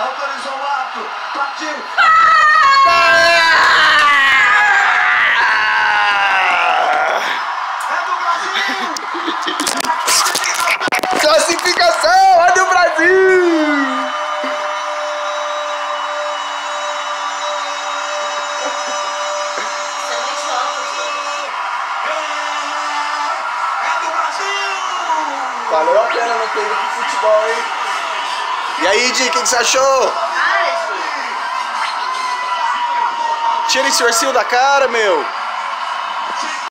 Autorizou o ato. Partiu. É do Brasil. Classificação! É do Brasil! Valeu a pena não ter ido pro futebol, hein? E aí, Di, o que você achou? Tira esse ursinho da cara, meu!